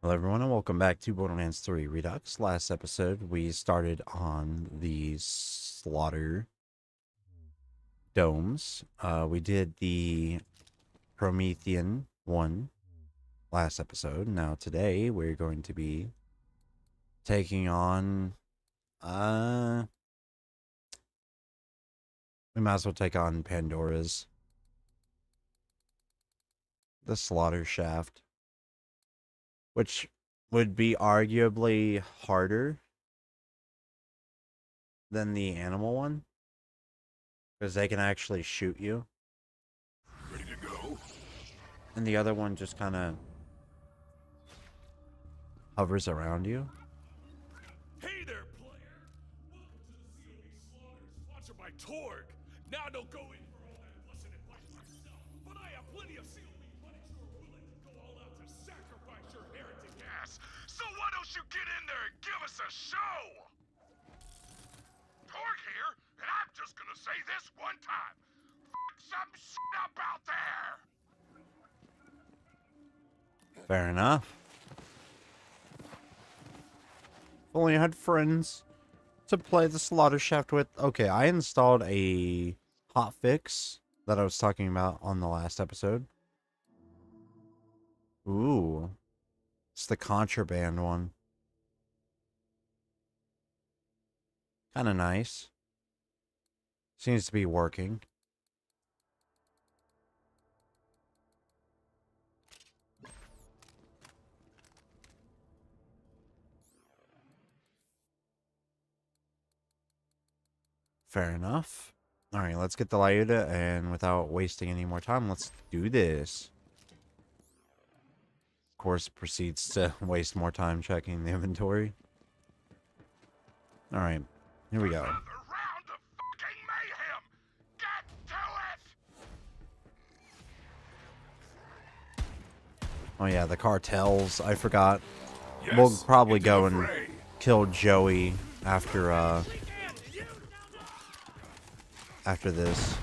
Hello, everyone, and welcome back to Borderlands 3 Redux. Last episode, we started on the Slaughter Domes. We did the Promethean one last episode. Now, today, we're going to be taking on... we might as well take on Pandora's. The Slaughter Shaft. Which would be arguably harder than the animal one. Because they can actually shoot you. Ready to go? And the other one just kind of hovers around you. Hey there, player! Welcome to the COB Slaughters, sponsored by Torg. Now don't go in for all that blessing and fight yourself, but I have plenty of COB buddies who are willing to go all out to sacrifice your heretic ass. So why don't you get in there and give us a show? Torg here, and I'm just gonna say this one time. Fuck some shit up out there! Fair enough. If only I had friends to play the Slaughter Shaft with. Okay, I installed a hotfix that I was talking about on the last episode. Ooh. It's the contraband one. Kind of nice. Seems to be working. Fair enough. Alright, let's get the Lyuda, and without wasting any more time, let's do this. Of course, proceeds to waste more time checking the inventory. Alright, here we go. Another round of fucking mayhem! Get to it! Oh yeah, the cartels. I forgot. Yes, We'll probably into go the and fray. kill Joey after this.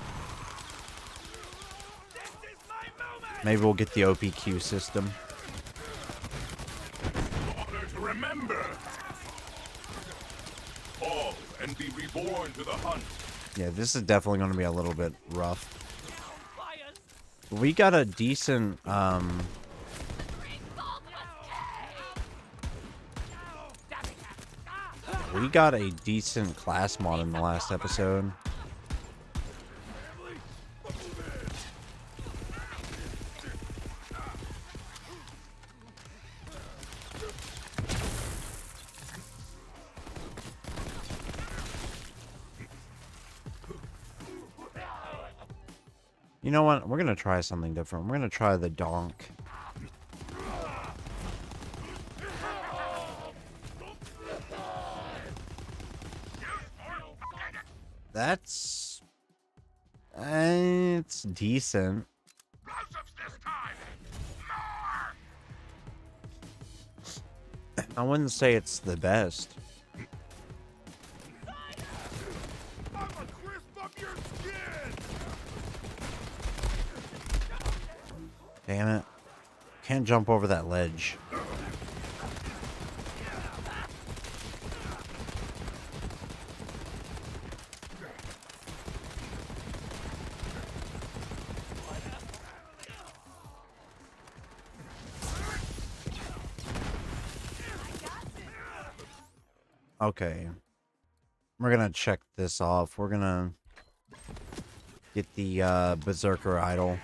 Maybe we'll get the OPQ system. Honor to remember. Fall and be reborn to the hunt. Yeah, this is definitely going to be a little bit rough. We got a decent, we got a decent class mod in the last episode. You know what? We're going to try something different. We're going to try the Donk. That's... it's decent. Explosives this time. More. I wouldn't say it's the best. I'm a crisp up your skin. Damn it. Can't jump over that ledge. Okay. We're gonna check this off. We're gonna get the Berserker Idol.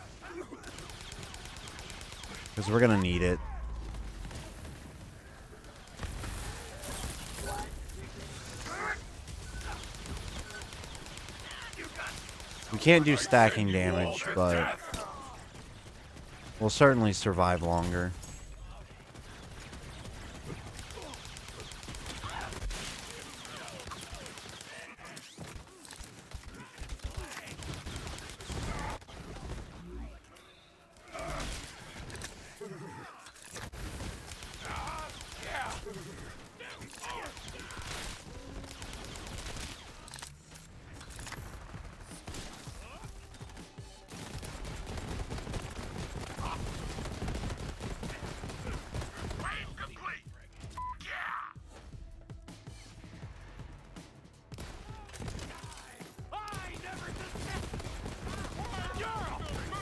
Because we're gonna need it. We can't do stacking damage, but we'll certainly survive longer.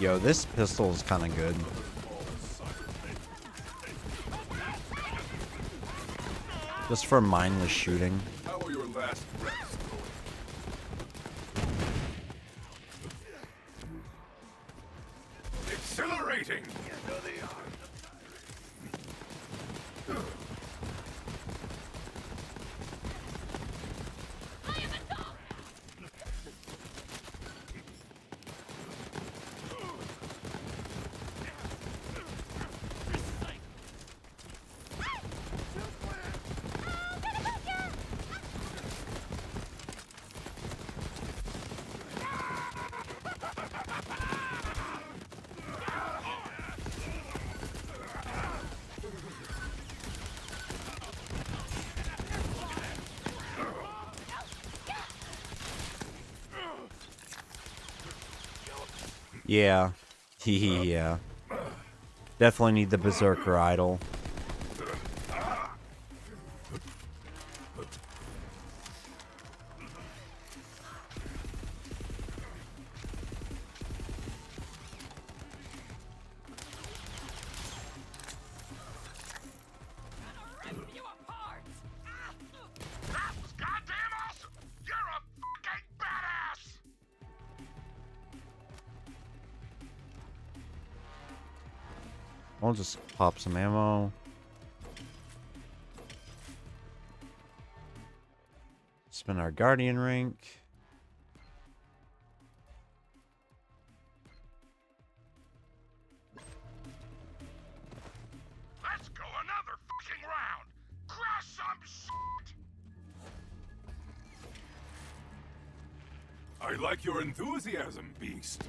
Yo, this pistol is kind of good. Just for mindless shooting. How are your last breaths? Exhilarating! Yeah. Yeah. Definitely need the Berserker idol. That was goddamn awesome! You're a fucking badass! I'll just pop some ammo. Spin our Guardian rank. Let's go another fucking round! Crush some shit! I like your enthusiasm, Beast.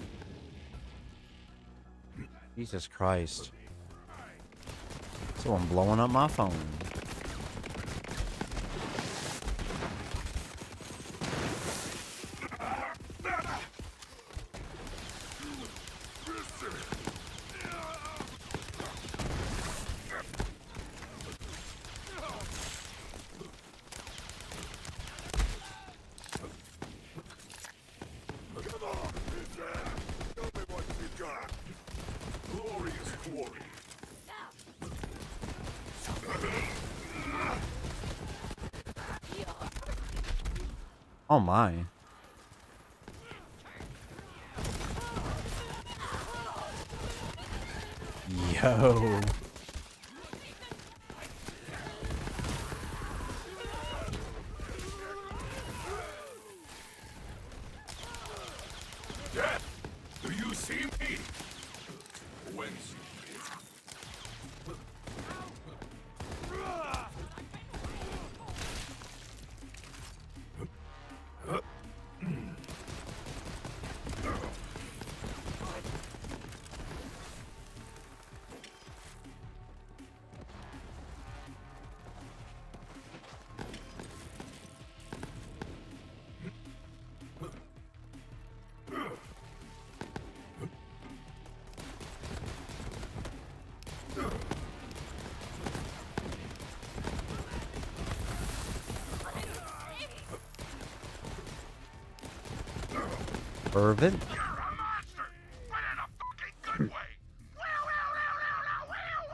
Jesus Christ. Someone blowing up my phone. Come on! Tell me what you got! Glorious quarry! Oh my. Yo. Death! Do you see me? Whence Fervent? You're a monster, but in a fucking good way. Wow, wow, wow,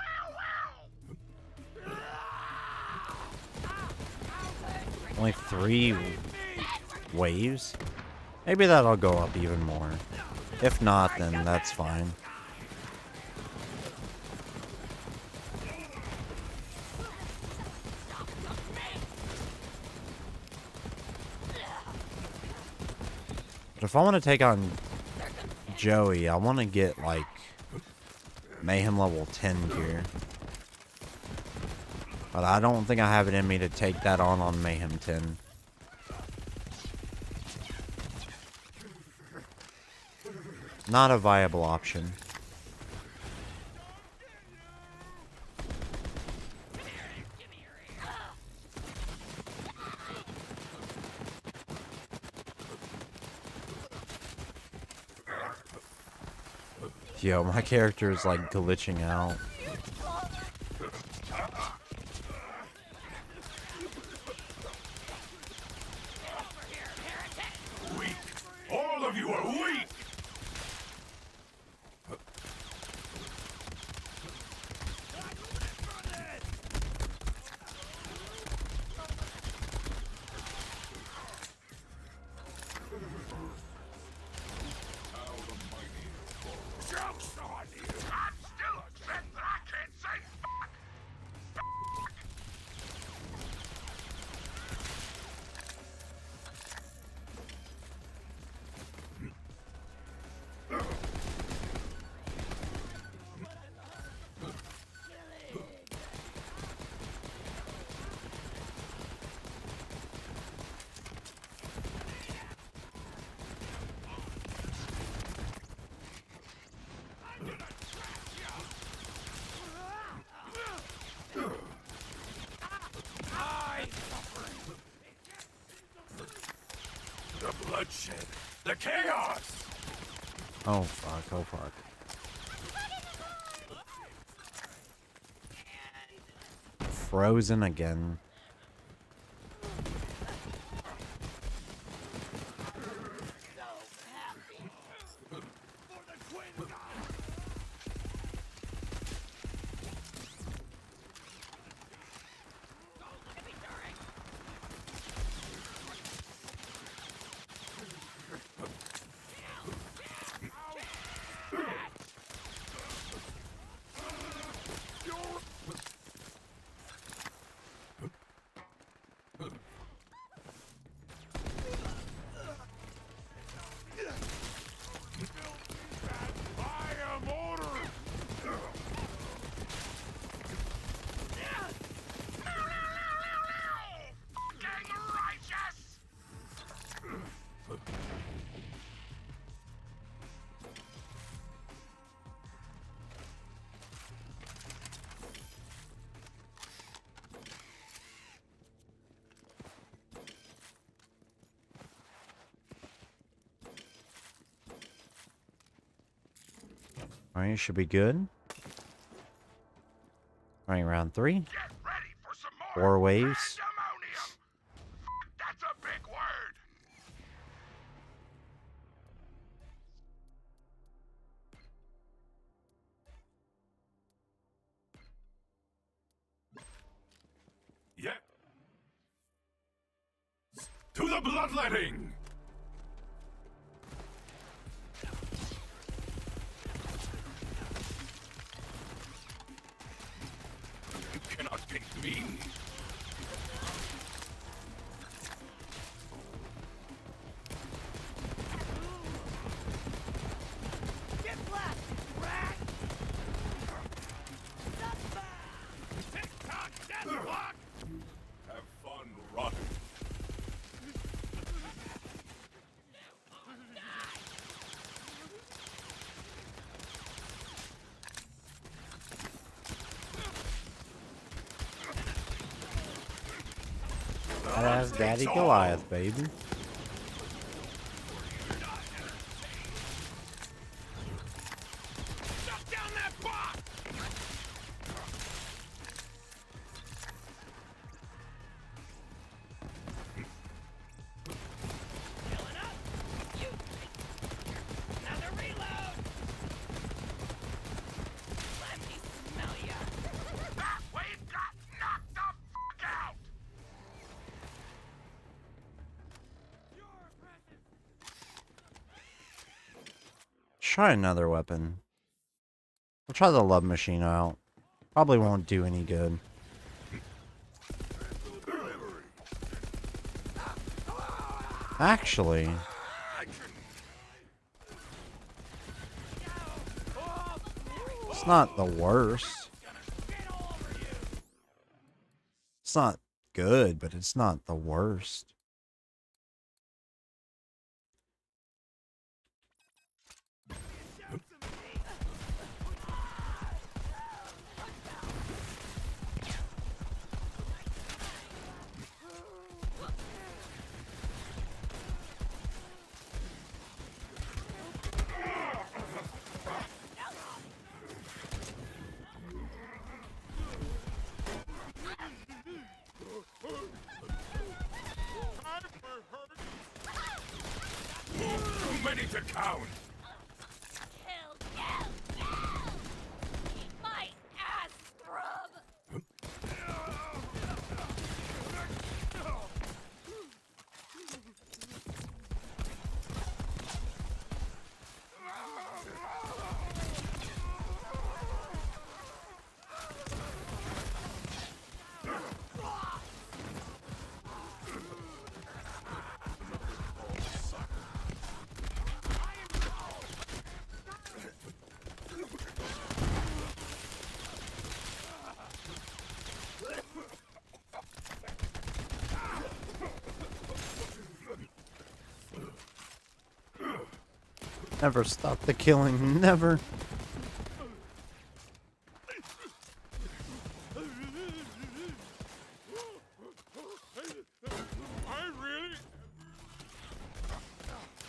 wow, wow, wow, wow. Only 3 waves? Maybe that'll go up even more. If not, then that's fine. But if I want to take on Joey, I want to get, like, Mayhem level 10 gear. But I don't think I have it in me to take that on Mayhem 10. Not a viable option. Yo, my character is like glitching out. Weak. All of you are weak. bloodshed, the chaos. Oh fuck, oh fuck. Frozen again. Alright, should be good. Alright, round 3. Get ready for some more 4 waves. pandemonium. That's a big word. Yeah. To the bloodletting. You cannot get me. Get left, rat! TikTok deathlock. Have fun rotting. That's Daddy Goliath, baby. Shut down that bot. Filling up! You... Another reload! Let me smell ya! We've got knocked the fuck out. Try another weapon. We'll try the love machine out. Probably won't do any good. Actually, it's not the worst. It's not good, but it's not the worst. Too many to count. Kill, kill, kill! My ass scrub! Never stop the killing. Never. I really.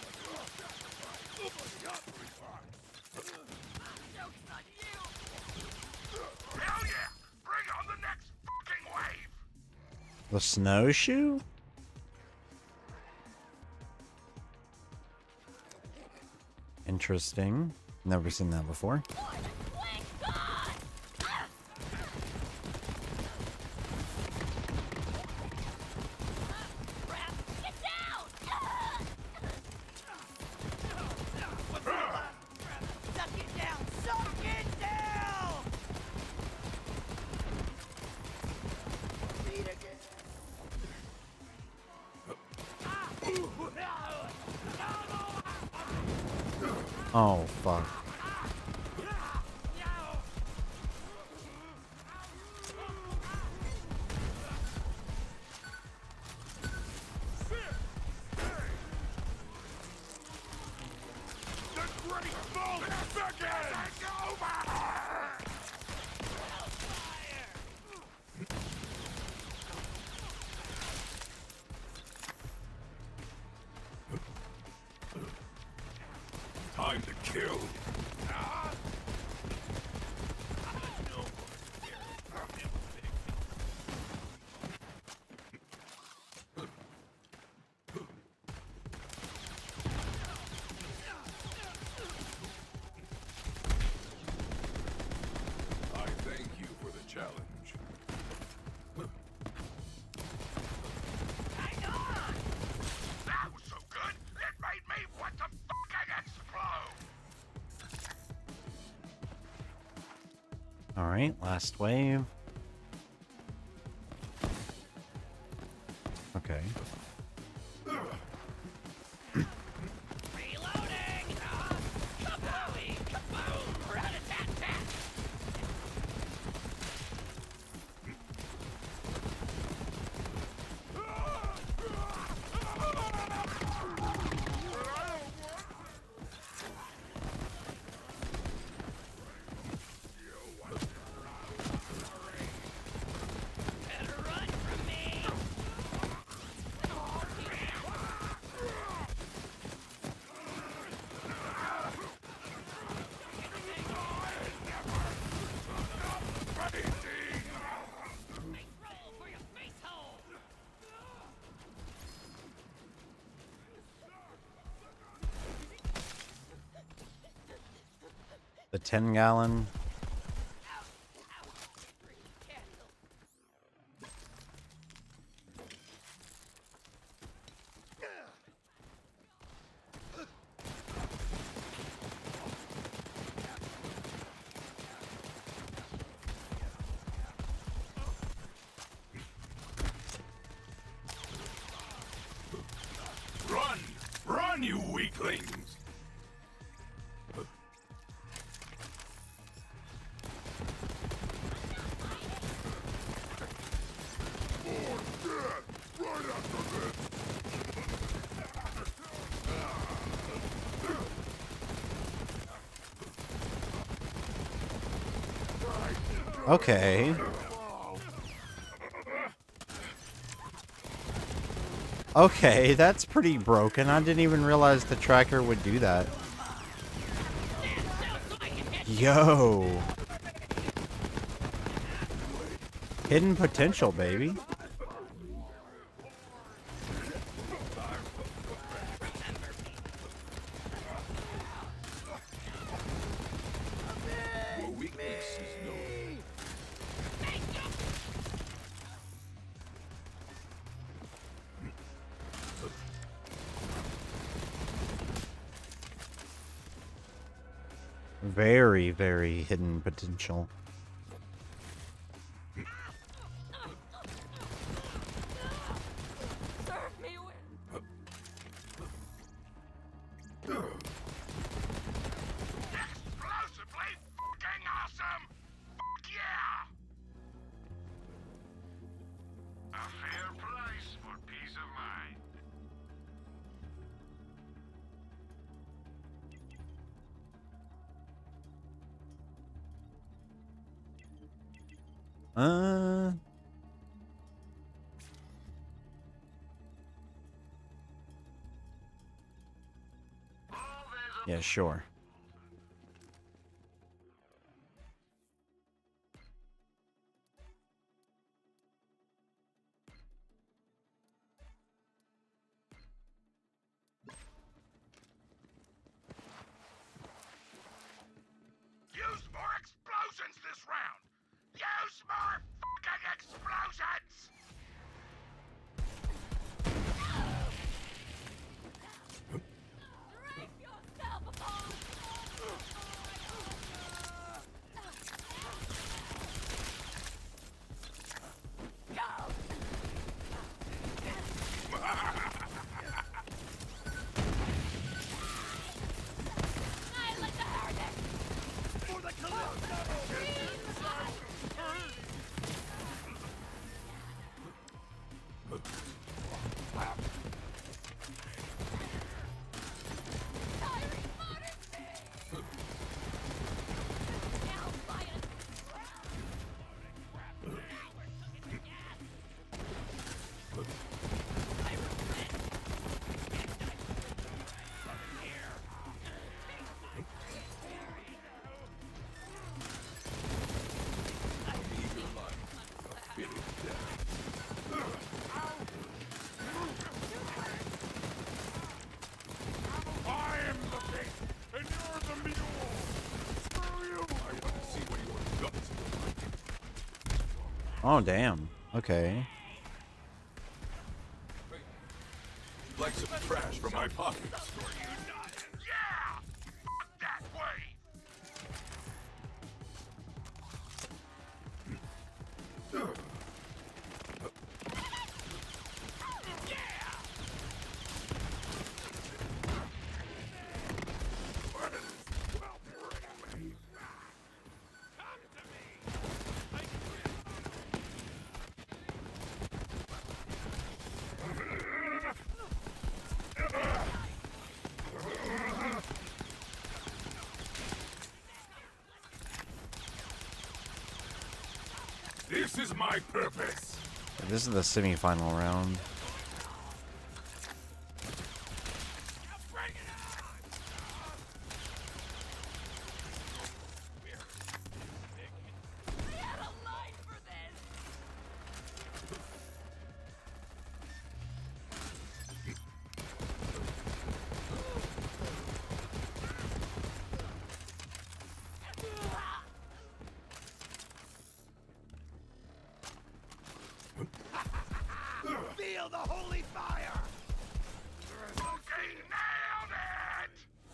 The snowshoe? Interesting. Never seen that before. Oh, fuck. Time to kill. I thank you for the challenge. That was so good, it made me want to fucking explode! Alright, last wave. Okay. Reloading! Kabooey! Kaboom! Rat-a-tat-tat! Better run from me! Nice roll for your face hole! The 10-gallon. Candle. Run! Run, you weaklings! More death! Right after this! Okay. Okay, that's pretty broken. I didn't even realize the tracker would do that. Yo. Hidden potential, baby. Your weakness is known. Very, very hidden potential. Serve me with Explosively fucking awesome! Fuck yeah! A fair price for peace of mind. Uh. Yeah, sure. Feel it down. I am the beast, and you're the mule. Screw you! I want to see what your guts look like. Oh, damn. Okay. You'd like some trash from my pockets? Yeah! Fuck that way! This is my purpose. This is the semi-final round. I had a line for this. Feel the holy fire! Okay, nailed it!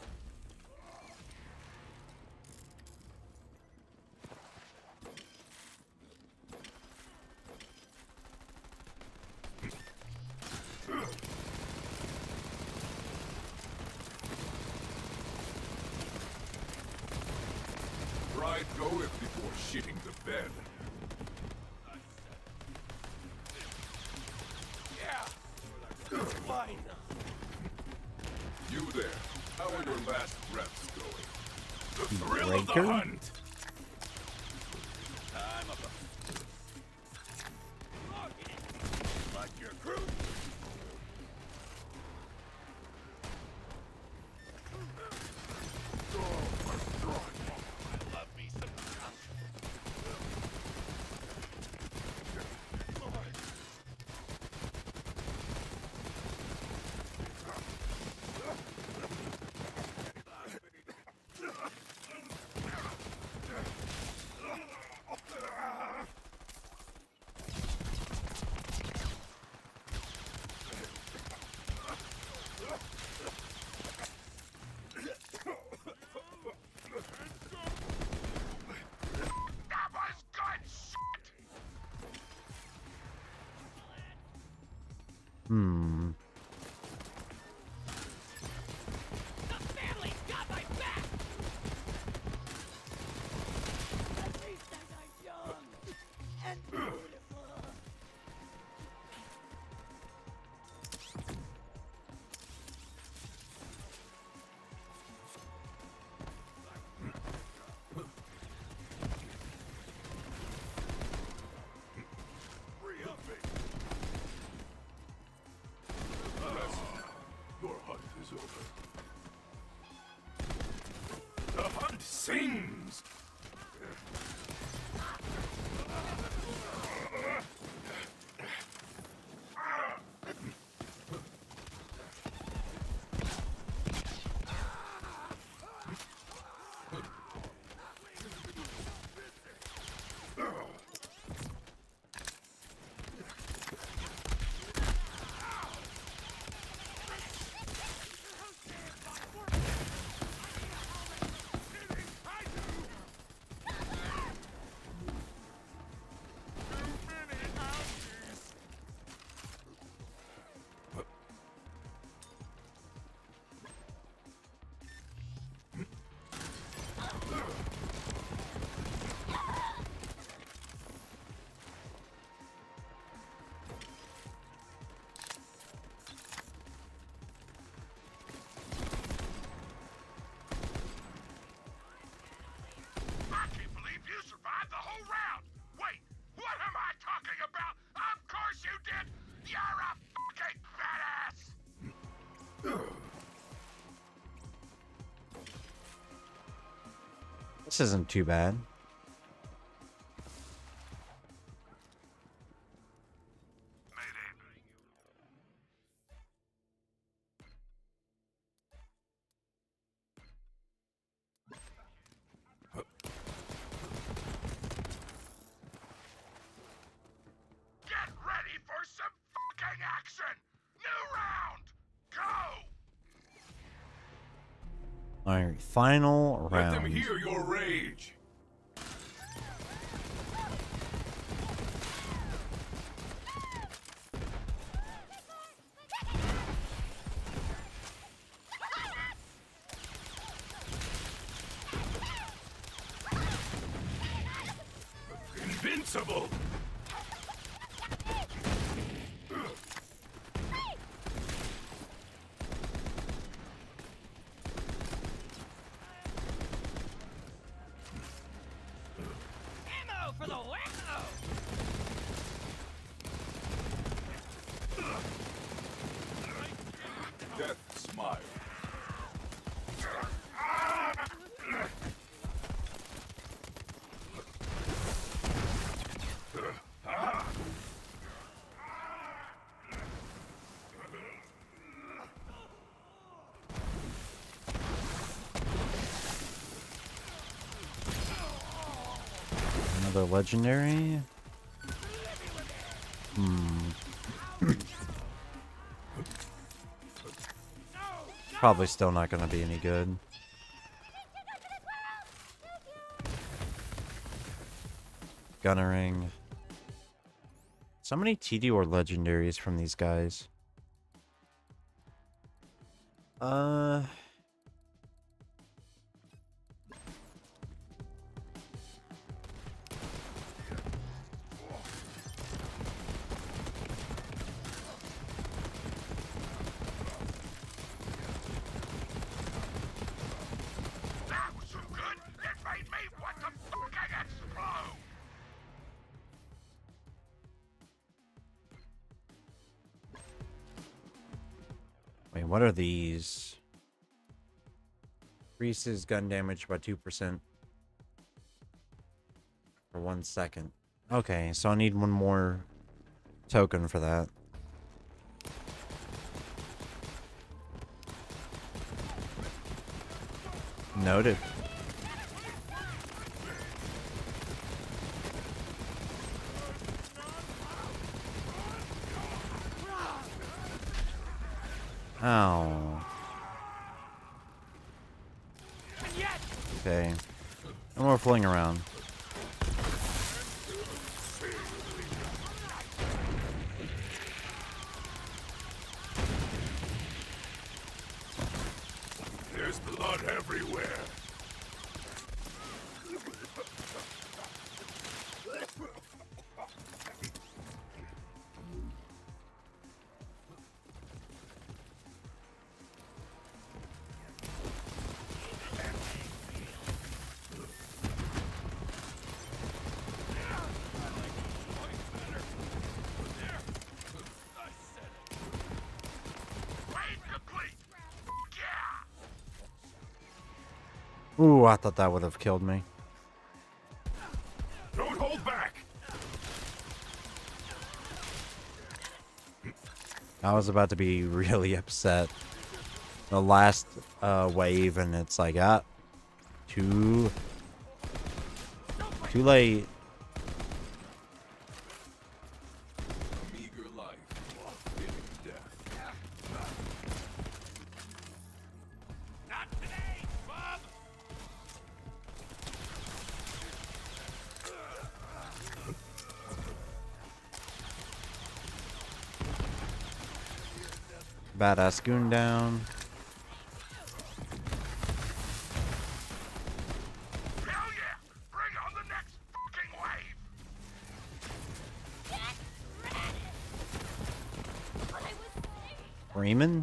Right, go it before shitting the bed. Fine. You there. How are your last reps going? The thrill of the Breaker? hunt! Time of the... Like your crew. I love me some drunk. That was good shit! Hmm. The family's got my back. At least I died young and beautiful. Your hunt is over. The hunt sings! I can't believe you survived the whole round! Wait, what am I talking about? Of course you did! You're a fucking badass! This isn't too bad. Alright, final Let them round. hear your rage. Invincible. Ammo for the wacko! Death smile. Another legendary. Probably still not gonna be any good. Gunnering. So many TD or legendaries from these guys. That was so good, it made me want to fucking explode. Wait, what are these? Increases gun damage by 2% for 1 second. Okay, so I need one more token for that. Noted. Ow. Okay. No more fooling around. There's blood everywhere. Ooh, I thought that would have killed me. Don't hold back. I was about to be really upset. The last wave, and it's like, too late. Meager life, fitting death. Not today, bub. Badass goon down. Hell yeah! Bring on the next fucking wave. Freeman?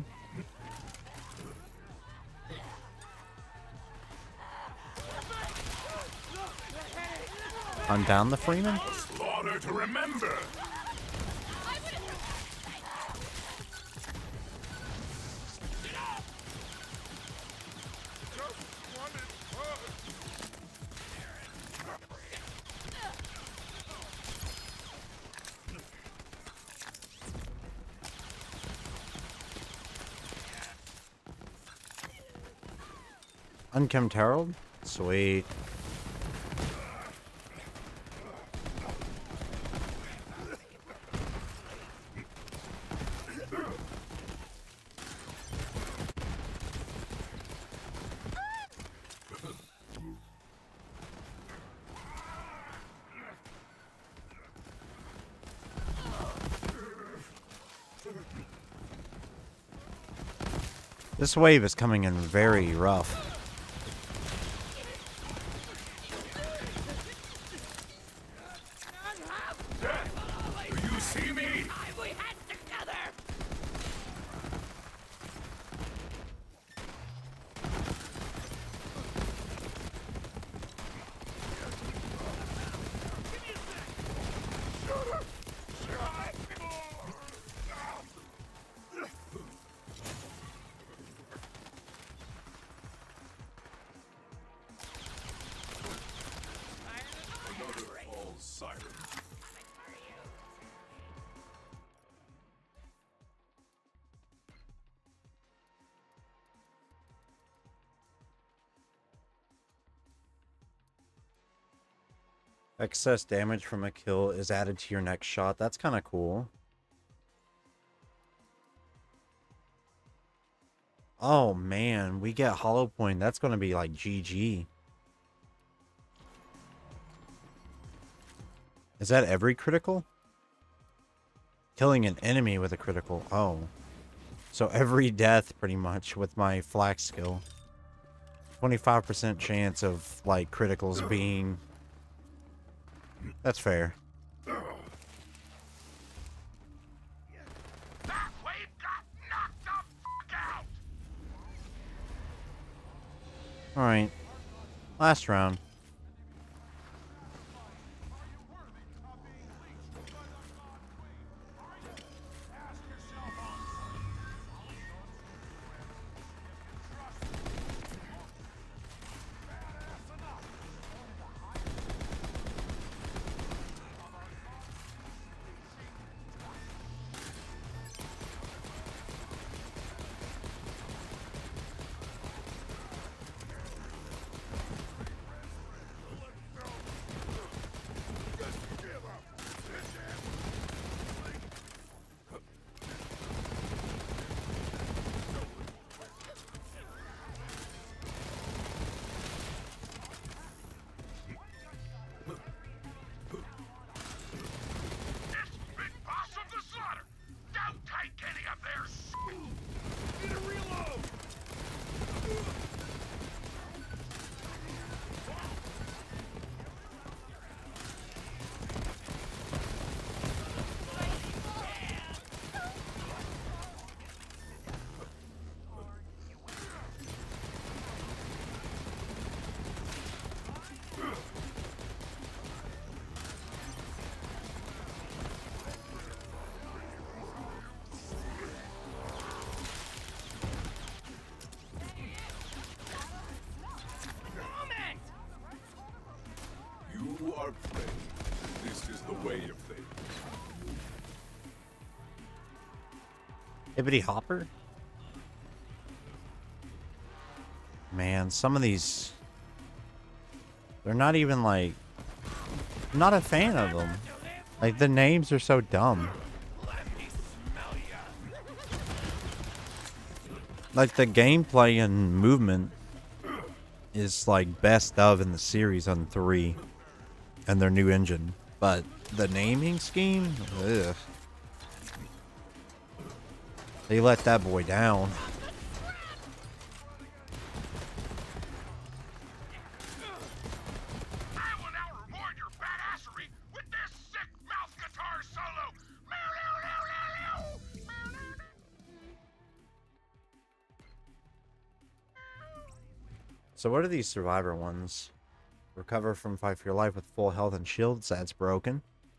Hunt down the Freeman? Slaughter to remember. Unkempt Herald? Sweet. This wave is coming in very rough. Do you see me? We had together. Another false siren. Excess damage from a kill is added to your next shot. That's kind of cool. Oh man, we get hollow point. That's going to be like GG. Is that every critical? Killing an enemy with a critical. Oh. So every death pretty much with my flak skill. 25% chance of like criticals being... That's fair. That wave got knocked the fuck out! Alright. Last round. Big boss of the slaughter! Don't take any of their shit! Need a reload! You are prey. This is the way of things. Hibbity Hopper? Man, some of these... They're not even like... I'm not a fan of them. Like, the names are so dumb. Like, the gameplay and movement is like best of in the series on 3 and their new engine. But the naming scheme? Ugh. They let that boy down. I will now reward your badassery with this sick mouth guitar solo! Meow, meow, meow, meow, meow. So what are these survivor ones? Recover from fight for your life with full health and shields. That's broken.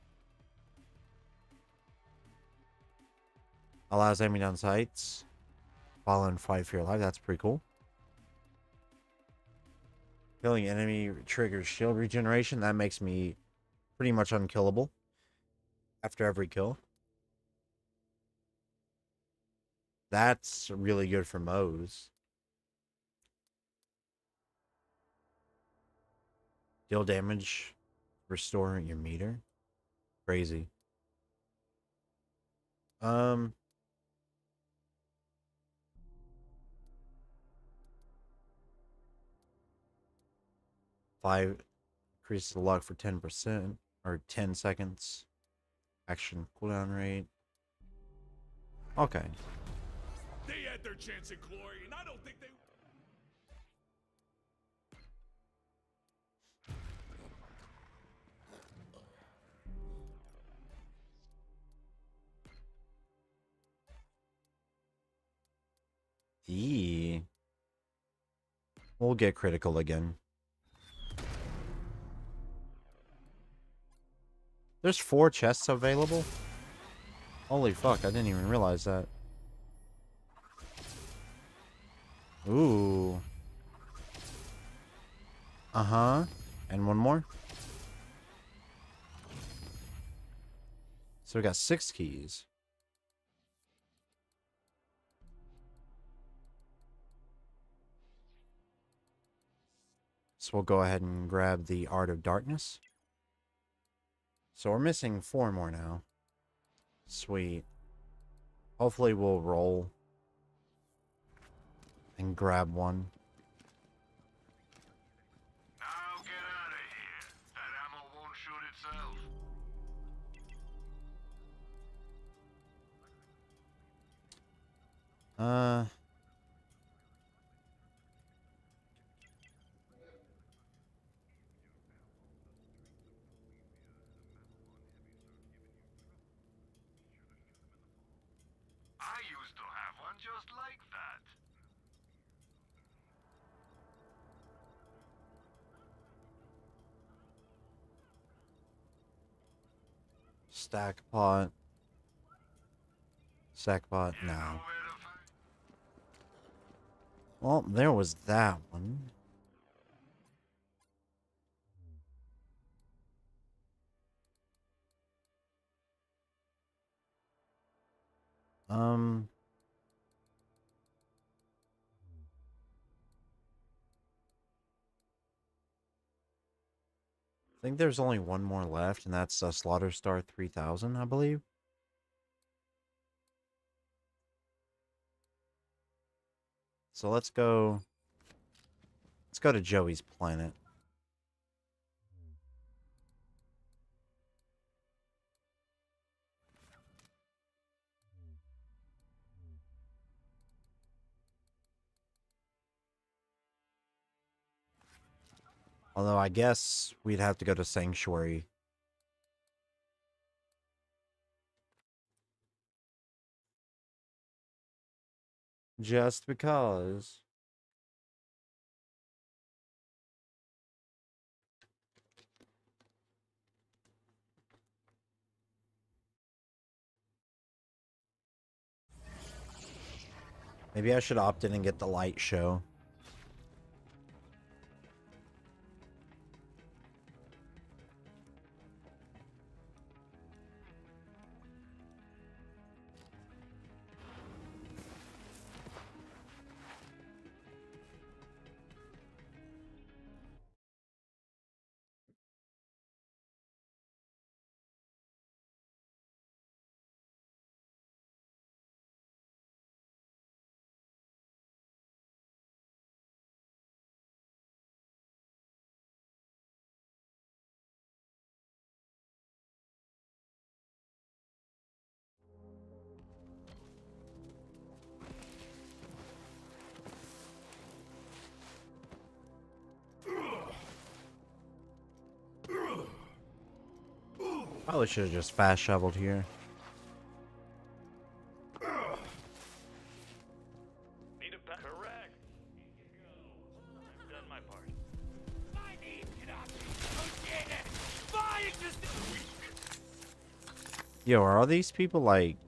Allows enemy down sights. Follow and fight for your life. That's pretty cool. Killing enemy triggers shield regeneration. That makes me pretty much unkillable after every kill. That's really good for Moze. Deal damage. Restore your meter. Crazy. 5 increases the luck for 10% or 10 seconds. Action cooldown rate. Okay. They had their chance at glory, and I don't think they... We'll get critical again. There's 4 chests available? Holy fuck, I didn't even realize that. Ooh. Uh-huh. And one more. So we got 6 keys. So we'll go ahead and grab the Art of Darkness. So we're missing 4 more now. Sweet. Hopefully we'll roll and grab one. Now get out of here. That ammo won't shoot itself. I used to have one just like that. Stack pot. Stack pot, You know no. where to find... Well, there was that one. I think there's only one more left, and that's Slaughter Star 3000, I believe. So let's go to Joey's planet. Although I guess we'd have to go to Sanctuary. Just because. Maybe I should opt in and get the light show. Probably should have just fast shoveled here. Need a pack? Correct. I've done my part. My name cannot be associated. My existence. Yo, are these people like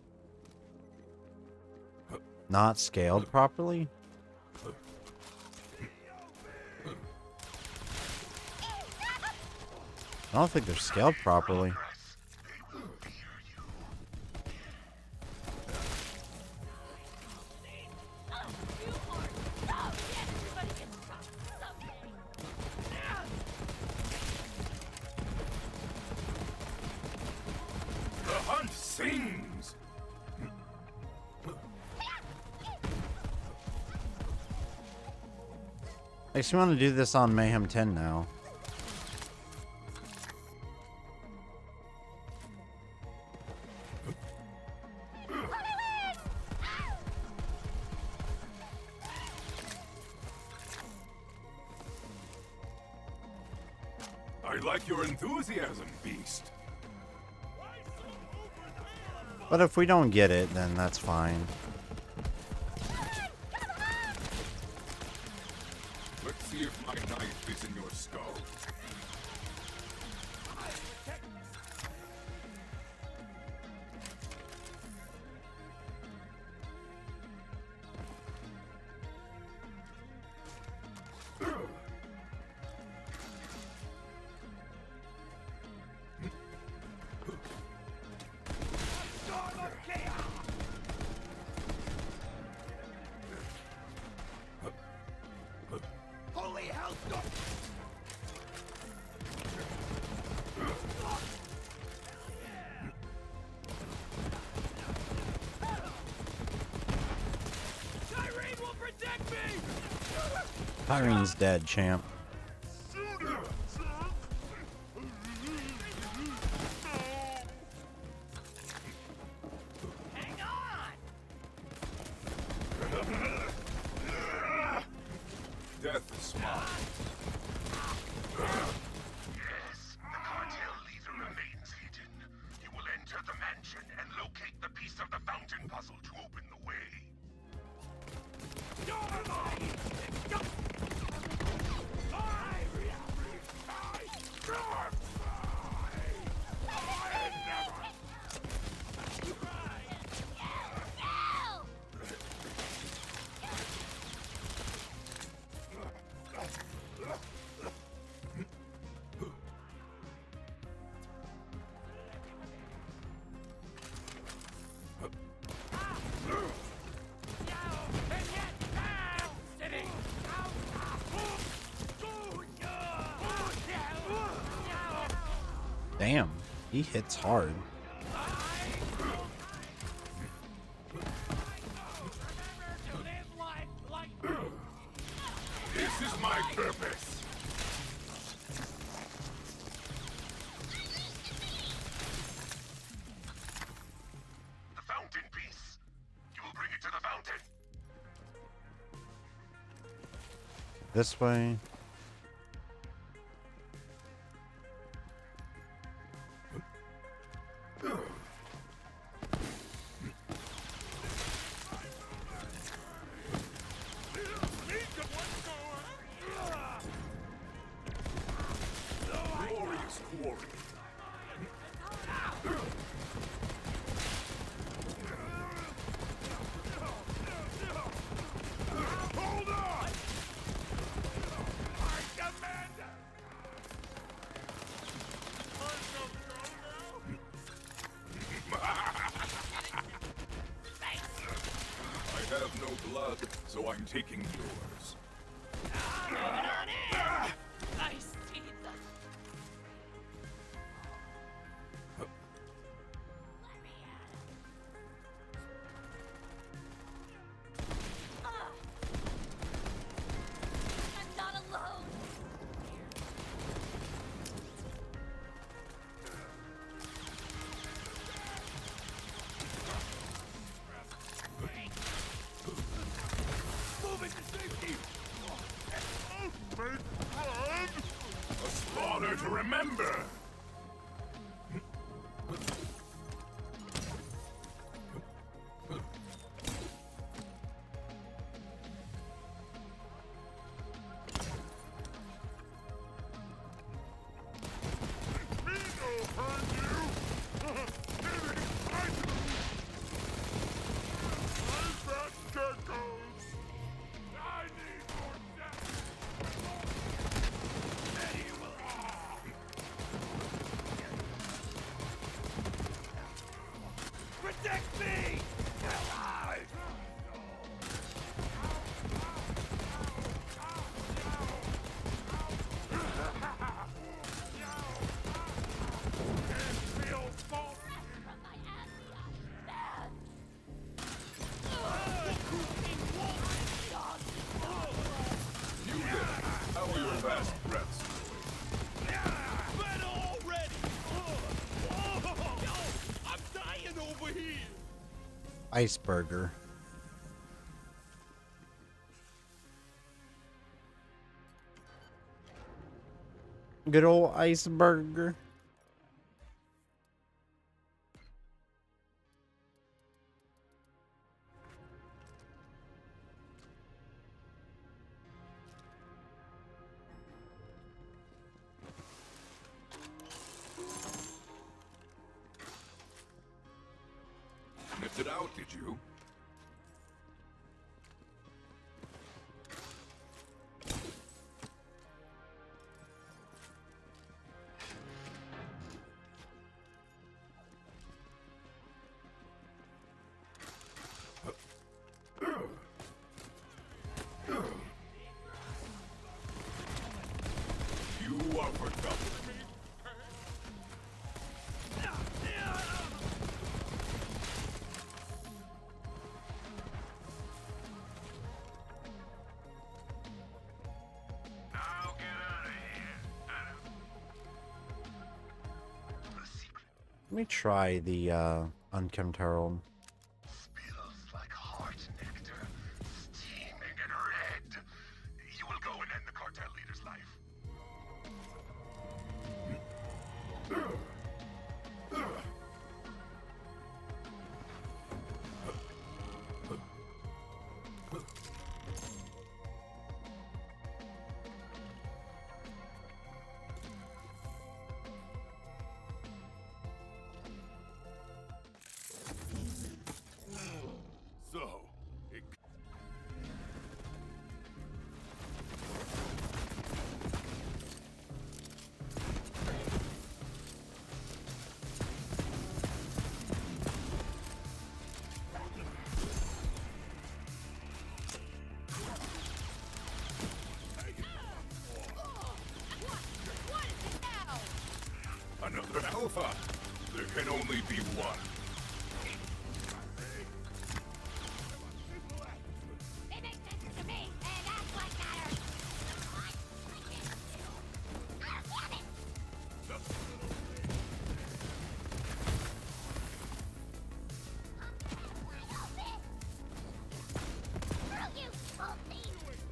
not scaled properly? I don't think they're scaled properly. The hunt sings! I just want to do this on Mayhem 10 now. I like your enthusiasm, Beast. But if we don't get it, then that's fine. Let's see if my knife is in your skull. Holy hell, stop! Tyrene will protect me! Tyrene's dead, champ. Hang on! Death is smart. Yes, the cartel leader remains hidden. You will enter the mansion and locate the piece of the fountain puzzle to open the way. Damn, he hits hard. This is my purpose. The fountain piece. You will bring it to the fountain. This way. Glorious quarry. Hold on! I command it! I have no blood, so I'm taking yours. I see the... I'm not alone! Move into safety! A slaughter to remember! Protect me! Alive! You did it. How are your last breaths? Better already! I'm dying over here! Iceberger. Good old iceberg. Sniffed it out, did you? You are for trouble. Now get out of here. The secret Let me try the Unkempt Herald. spills like heart nectar, steaming and red. You will go and end the cartel leader's life. So, it another alpha. There can only be one. It makes sense to me, and that's what matters. Damn it! Screw you, old thief!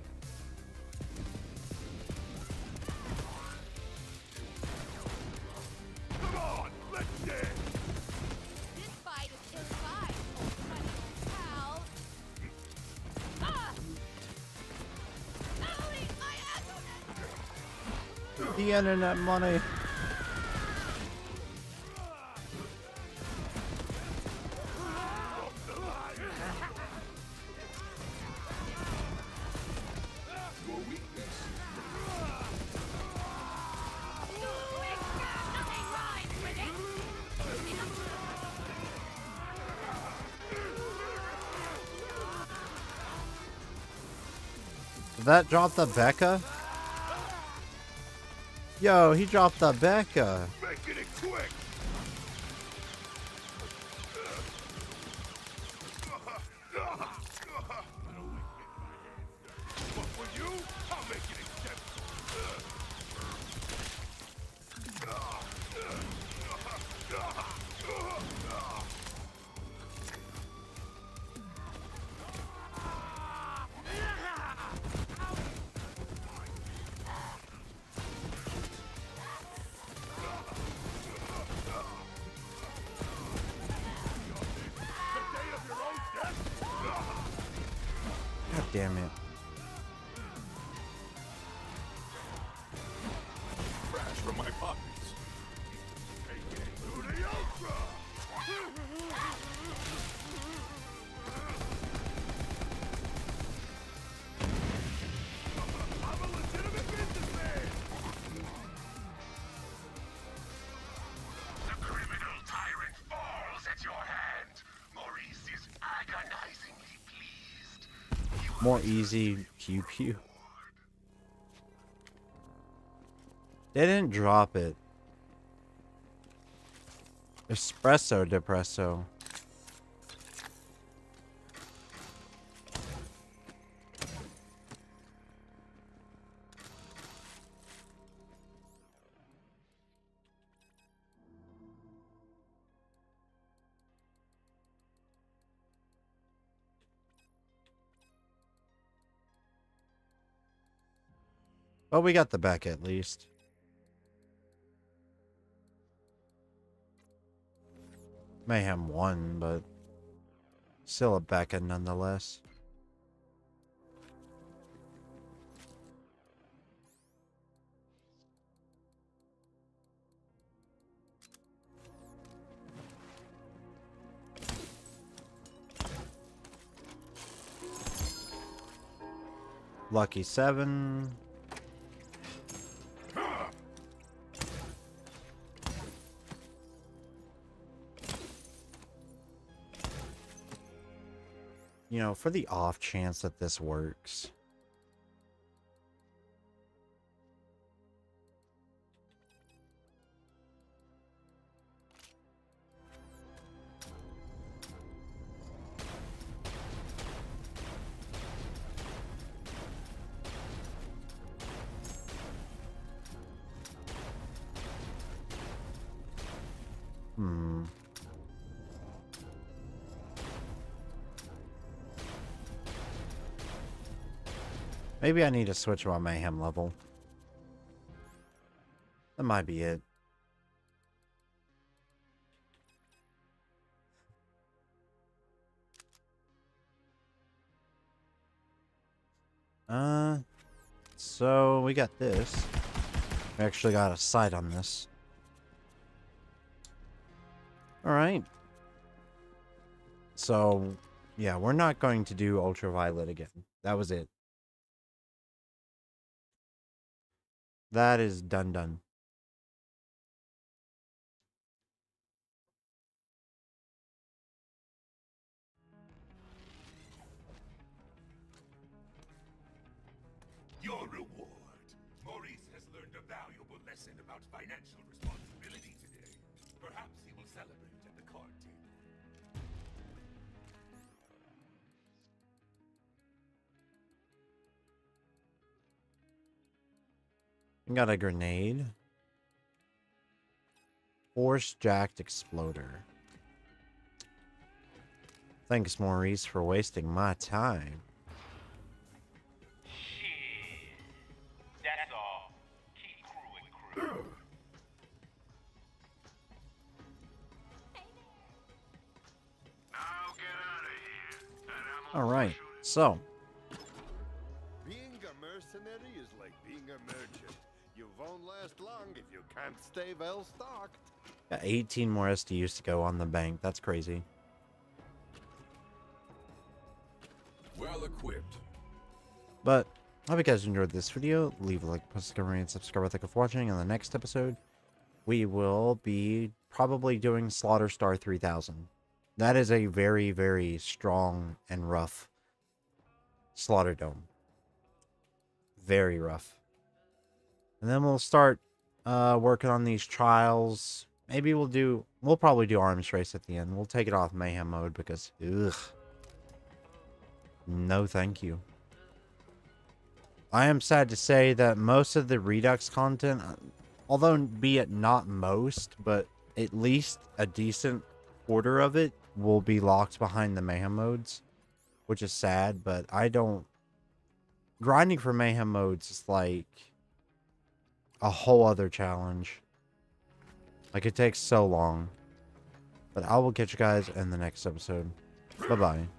Come on, let's dance. This fight is still fine, old funny pal. Ah! Ellie, my ass! The internet money. Your weakness. Nothing rhymes with it! Did that drop the Becca? Yo, he dropped the Becca. Making it quick. But for you, I'll make it exceptional. God damn it. Trash from my pockets. Take it to the ultra. I'm a legitimate businessman. The criminal tyrant falls at your hand. Maurice is agonizingly pleased. You More easy pew pew. They didn't drop it. Espresso depresso. Well, we got the back at least. Mayhem won, but still a Becca nonetheless. Lucky 7. You know, for the off chance that this works. Maybe I need to switch my mayhem level. That might be it. So we got this. We actually got a sight on this. Alright. So, yeah, we're not going to do ultraviolet again. That was it. That is done. Your reward. Maurice has learned a valuable lesson about financial responsibility today. Perhaps he will celebrate at the card table. Got a grenade. Force-jacked exploder. Thanks, Maurice, for wasting my time. Shit. That's all. Keep crewing, crew. Now get out of here. And I'm Alright, so. Being a mercenary is like being a merchant. You won't last long if you can't stay well stocked. Got 18 more SDUs to go on the bank. That's crazy. Well equipped. But, I hope you guys enjoyed this video. Leave a like, post a comment, and subscribe. Thank you for watching. In the next episode, we will be probably doing Slaughter Star 3000. That is a very, very strong and rough Slaughter Dome. Very rough. And then we'll start working on these trials. Maybe we'll probably do Arms Race at the end. We'll take it off Mayhem mode because, ugh. No thank you. I am sad to say that most of the Redux content, although be it not most, but at least a decent quarter of it will be locked behind the Mayhem modes, which is sad, but I don't... Grinding for Mayhem modes is like a whole other challenge. Like, it takes so long. But I will catch you guys in the next episode. Bye-bye.